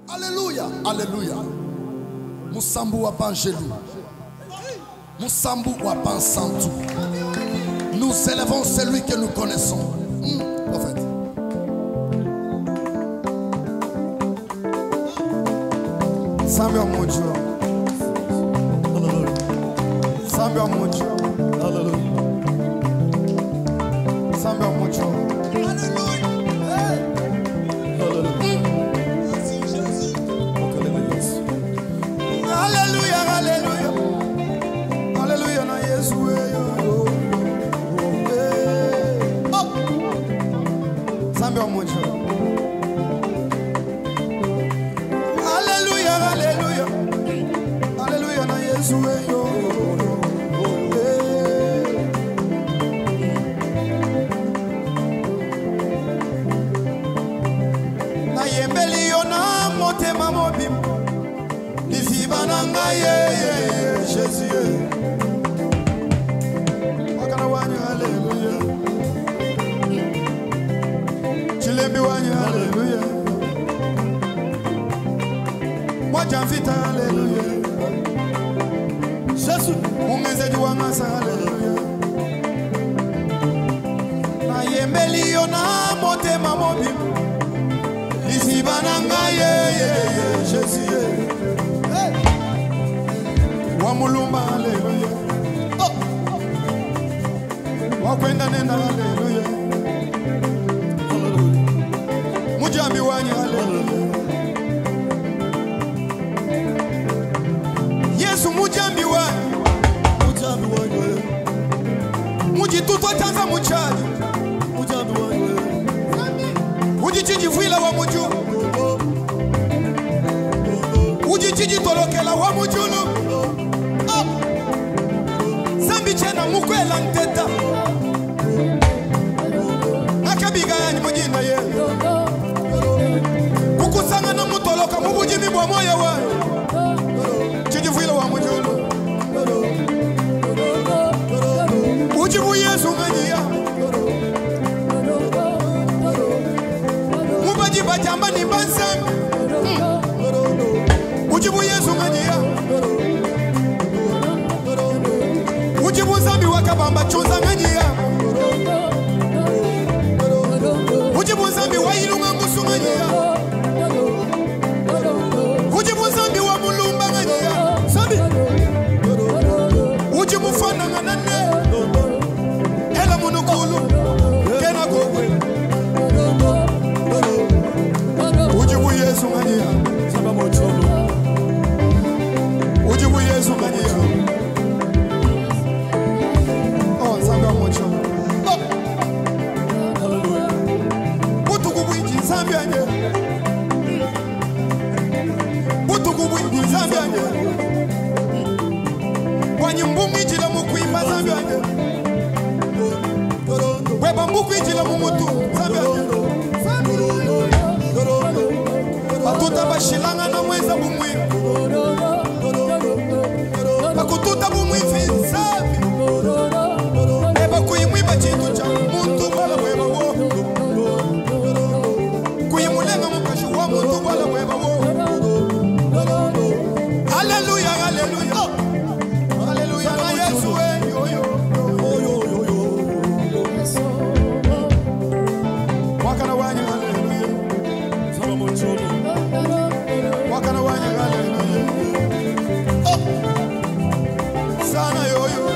Alléluia, alléluia. Musambu wa Banjelu. Musambu wa Bansantu. Nous élevons celui que nous connaissons. Prophète. Samuel Mojo. Hallelujah. Samuel Mojo. Hallelujah. Samuel Mojo. Hallelujah. Hallelujah. Hallelujah. Hallelujah. Hallelujah. Na Yesu Samuel Mojo. Hallelujah. Hallelujah. Hallelujah. Na Yesu na yembeli yona motema mobim Nifibana Jésus. Wakana wanya hallelujah. Chilembi wanya hallelujah. Mwajamfita hallelujah. Jésus umeze wangasa hallelujah. Na yembeli yona motema mobim Nifibana Jésus. Wamulumba hallelujah. Wakwenda nenda hallelujah. Mujambi wanya hallelujah. Yesu mujambi wanya. Mujambi wanya. Mujituto tanza muchaji. Mujambi wanya. Ujichijivwila wa muju. Ujichijitolokela wa mujulu. Chena mukwela nteta akabiga yani mujina ye kukusanga na mutoloka mubujimi bwa moyo wa chijivwila wa mujulu ujibu Yesu nganyia mubaji bajamba ni bansam ujibu Yesu nganyia Ujibu zambi wakabamba chunza nganyia Ujibu zambi wa ilunga musu nganyia Ujibu zambi wa mulumba nganyia Zambi Ujibu fana nganane Ela munukulu Kena kogwe Ujibu Yesu nganyia Sababu chulu Ujibu Yesu nganyia Wanyumbungijila mukuimba Zambianye Webambukijila mumutu Zambianye Batuta bashilanga na mweza bumwi Bakututa bumwi finsabi Eba kuimwiba chintu cha muntu wala weba wo Kuimulenga mukashu wa muntu wala weba wo Hallelujah, hallelujah. Hallelujah, na Yesu Wakana wanya hallelujah. Sama mocholo. Wakana wanya hallelujah. Sana yoyo.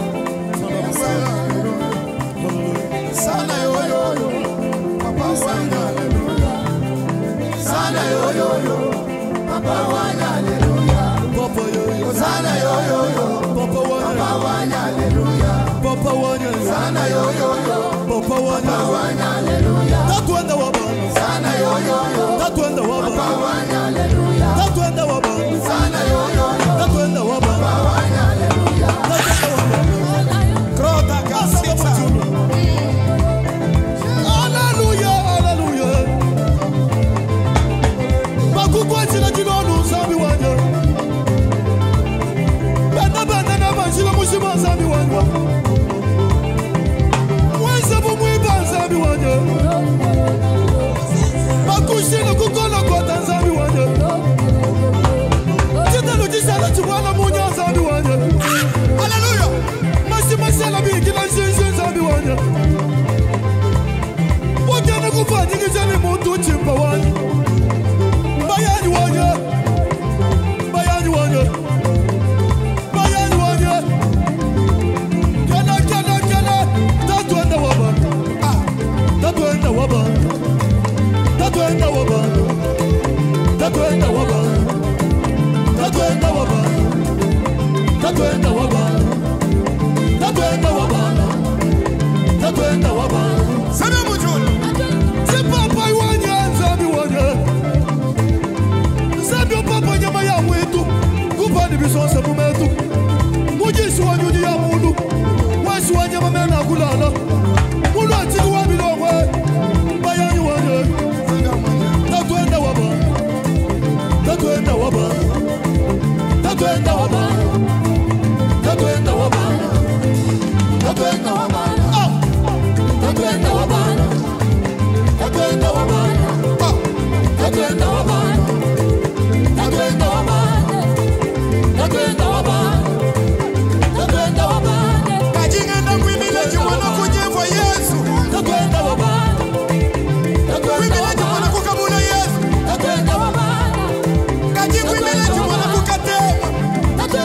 Sana yoyo. Papa wanya hallelujah. Sana yoyo. Papa wanya hallelujah. Papa yoyo. Sana yoyo. Papa wanya hallelujah. Papa wanya. Sana yoyo. Papa wanya hallelujah. Tatuenda wabana. Sana yoyo. Tatuenda wabana. Papa wanya hallelujah. Tatuenda wabana. Sana yoyo. Tatuenda wabana. Papa wanya hallelujah. Tatuenda wabana. Krota kasita. Hallelujah, hallelujah. Bakukwa chila jinono zambi wanya. Benda na manjila mushima zambi wanya. Mwenza bumwiba zambi wanya. Bakushina kukola kwa zambi wanya. tatwenda wabana, tatwenda wabana, tatwenda wabana, tatwenda wabana, tatwenda wabana. Sana mujuni, si papa iwanye nzabi wanye, nzabi o papa nyama ya mwetu, kupani bisonsa mumetu, mujisi wanyuni ya mundu, wasi wanyama mena kulala, mulu atiku wabilongwe, bayani wanye, tatwenda wabana, tatwenda wabana, tatwenda wabana, tatwenda wabana, tatwenda wabana, tatwenda wabana, tatwenda wabana, tatwenda wabana, tatwenda wabana, tatwenda wabana, tatwenda wabana. Kajingenda kwimile jumana kunyemwa Yesu, tatwenda wabana, kwimile jumana kukabula Yesu, tatwenda wabana. Kaji kwimile jumana kukatema,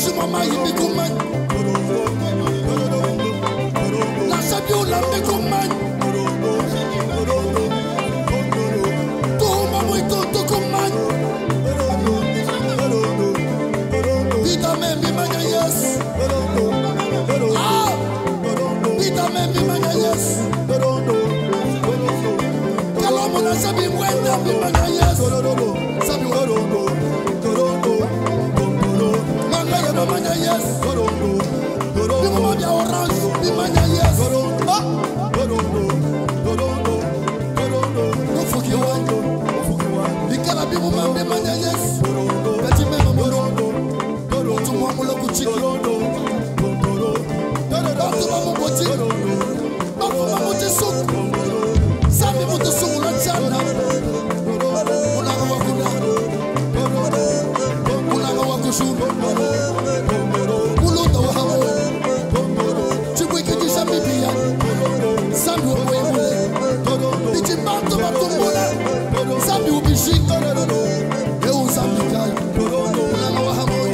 Shimama Yimikuman, Nasabula Mikuman, Toma muito Tukuman, Vita Membi Manayas, Vita Membi Manayas, Kalamona Sabi Wenda Manayas, Sabi Worondo, Mangaya Manayas, Bimamia Orange, Bimanayas, no fuki wango, Bikala Bimuma Bimanayas, Katimema Morondo, Tumamula Kuchiki, Batumamu Boti, Bafumamu Tisuk, Sami Mutusula Chana, Unaga Wakuna, Unaga Wakushu, Uluta Wahamu, Chiwiki Disabibia, Samu Wemule, Bichibato Batumula, Samu Bishik, Eu Samika, Unaga Wahamu,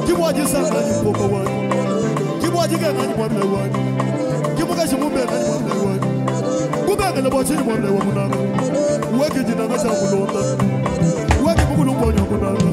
Kibu Wanga le bochi mo le wo munanga. Wagi jina ga cha kulonda. Wagi bugulu ponyo kunanga.